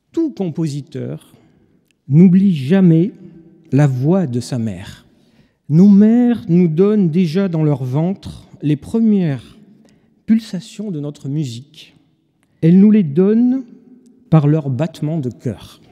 Tout compositeur n'oublie jamais la voix de sa mère. Nos mères nous donnent déjà dans leur ventre les premières pulsations de notre musique. Elles nous les donnent par leur battement de cœur.